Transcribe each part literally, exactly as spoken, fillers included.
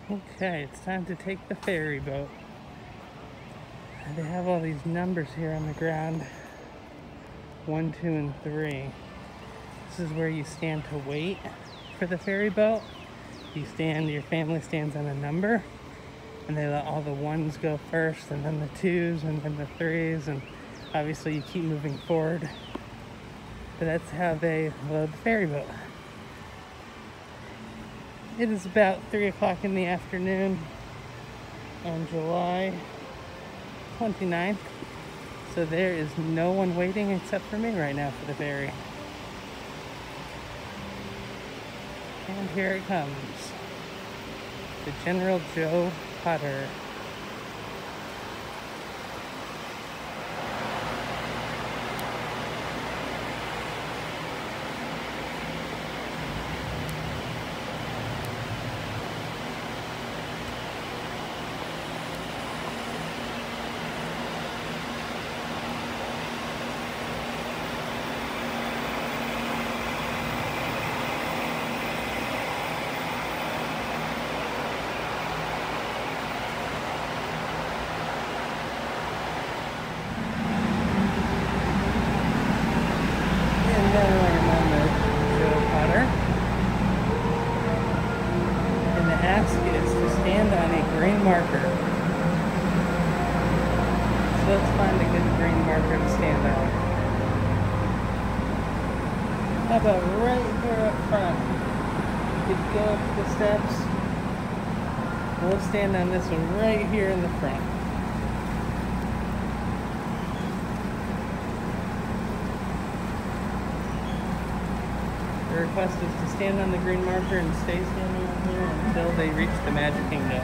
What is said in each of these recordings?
Okay, it's time to take the ferry boat. They have all these numbers here on the ground. One, two, and three. This is where you stand to wait for the ferry boat. You stand, your family stands on a number, and they let all the ones go first, and then the twos, and then the threes, and obviously you keep moving forward. But that's how they load the ferry boat. It is about three o'clock in the afternoon on July twenty-ninth. So there is no one waiting except for me right now for the ferry. And here it comes. The General Joe Potter. Ask is to stand on a green marker. So let's find a good green marker to stand on. How about right here up front? You could go up the steps. We'll stand on this one right here in the front. The request is to stand on the green marker and stay standing on here until they reach the Magic Kingdom.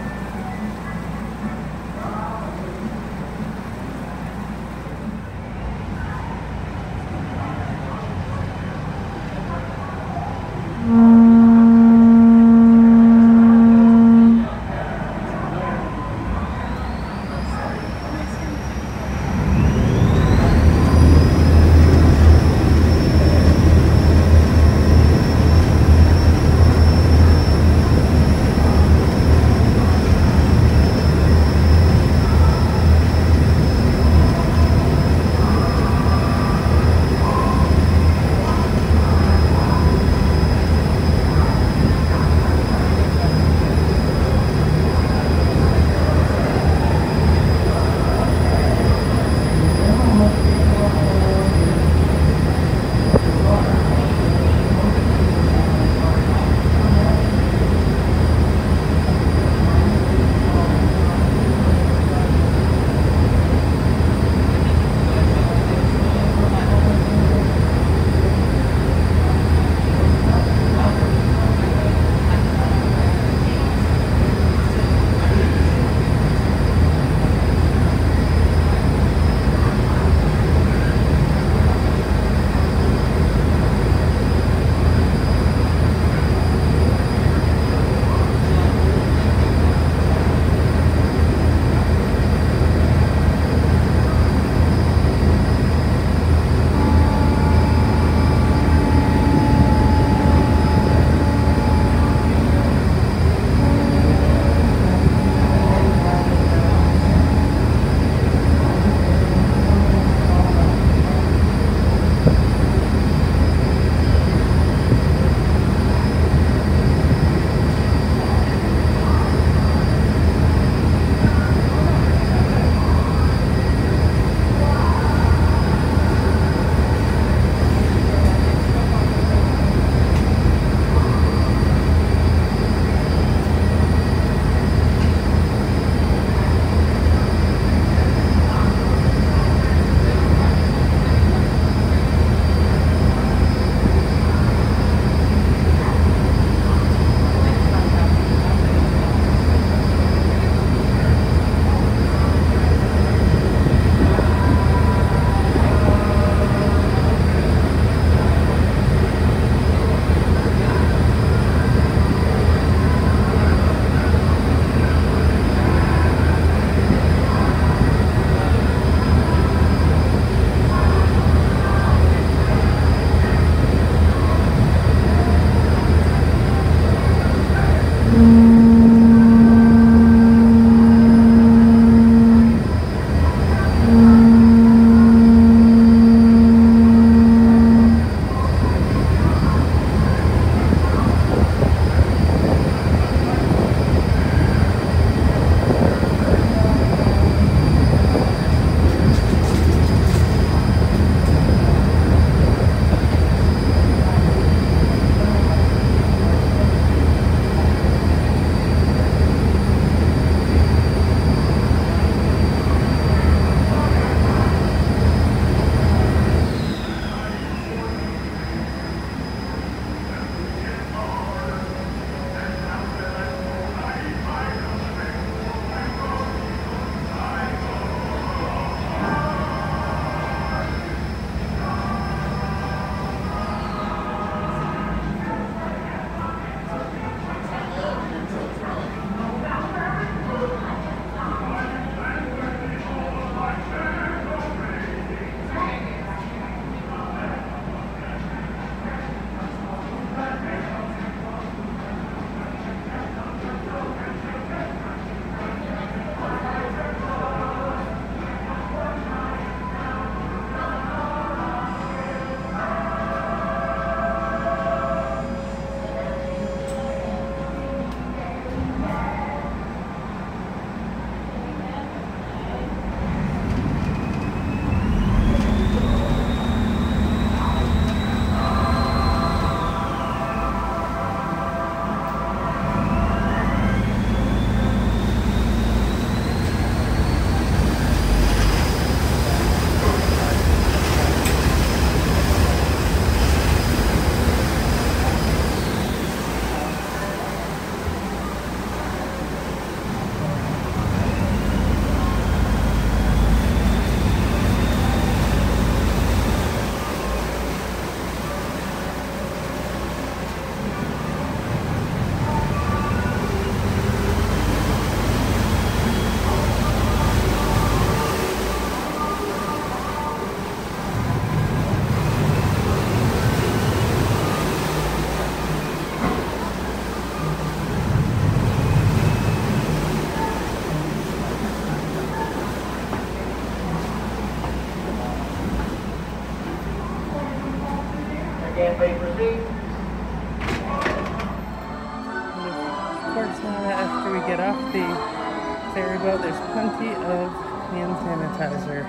Of course, now that after we get off the ferry boat, there's plenty of hand sanitizer.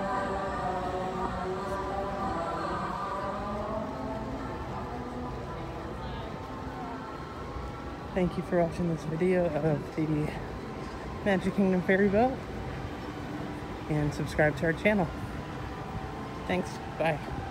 Thank you for watching this video of the Magic Kingdom ferry boat, and subscribe to our channel. Thanks, bye.